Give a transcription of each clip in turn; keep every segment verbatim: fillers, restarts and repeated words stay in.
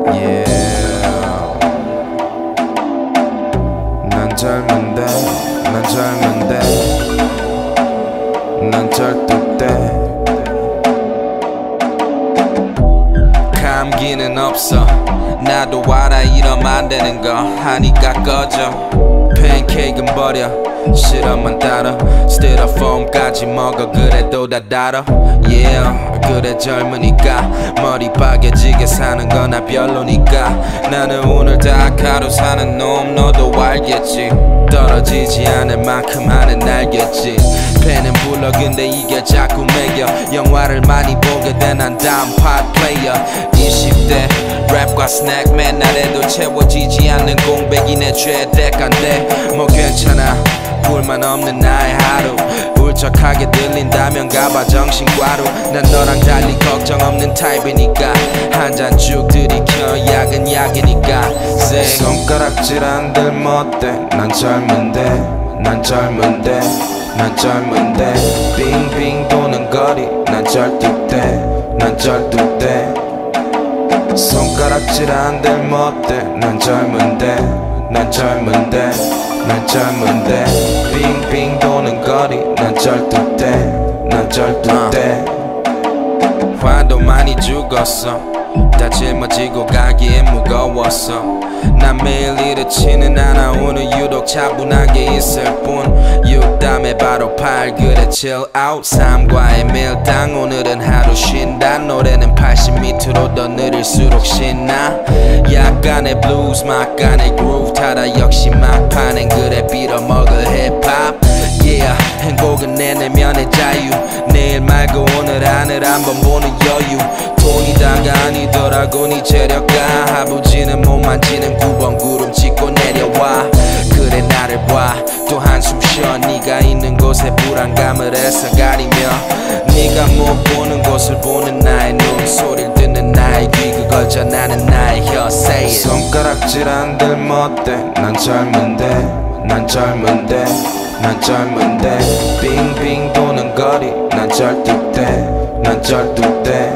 Yeah. 난 젊은데 난 젊은데 난 절뚝대 감기는 없어 나도 알아 이러면 안 되는 거 하니까 꺼져 팬케이크는 버려 시럽만 따라 스티로폼까지 먹어 그래도 다 달아 Yeah 그래 젊으니까 머리 빠개지게 사는 거나 별로니까 나는 오늘 다 하루 사는 놈 너도 알겠지 떨어지지 않을 만큼 하는 알겠지 팬은 불러 근데 이게 자꾸 매겨 영화를 많이 보게 돼 난 다음 팟 플레이어 이십 대 랩과 스낵 맨날 해도 채워지지 않는 공백이 내 최대가인데 뭐 괜찮아 불만 없는 나의 하루 울적하게 들린다면 가봐 정신과로 난 너랑 달리 걱정 없는 타입이니까 한 잔 쭉 들이켜 약은 약이니까 Say. 손가락질 안 들면 어때 난 젊은데 난 젊은데 난 젊은데 빙빙 도는 거리 난 절뚝대 난 절뚝대 손가락질 안 들면 어때 난 젊은데 난 젊은데 난 젊은데 빙빙 도는 거리 난 절뚝대 난 절뚝대 화도 많이 죽었어 다 짊어지고 가기엔 무거웠어 난 매일 이렇지는 않아 오늘 유독 차분하게 있을 뿐 육담에 바로 팔 그래 chill out 삶과의 밀당 오늘은 하루 쉰다 노래는 팔십 밑으로 더 느릴수록 신나 약간의 블루스 막간의 그루브 타다 역시 막판엔 그래 빌어먹을 힙합 Yeah 행복은 내 내면의 자유 내일 말고 오늘 하늘 한번 보는 여유 돈이 다가 아니더라고 네 재력가 아버지는 못 만지는 구 번 구름 찍고 내려와 그래 나를 봐 또 한숨 쉬어 네가 있는 곳에 불안감을 애써 가리며 네가 못 보는 곳을 보는 나의 눈 소리를 듣는 나의 귀 그걸 전하는 나의 혀 Say it 손가락질 안 들면 어때 난 젊은데 난 젊은데 난 젊은데 빙빙 도는 거리 난 절뚝대 난 절뚝대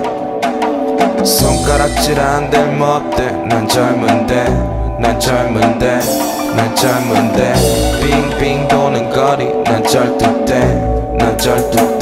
손가락질 안 들면 어때 난 젊은데 난 젊은데 난 젊은데 빙빙 도는 거리 난 절뚝대 난 절뚝대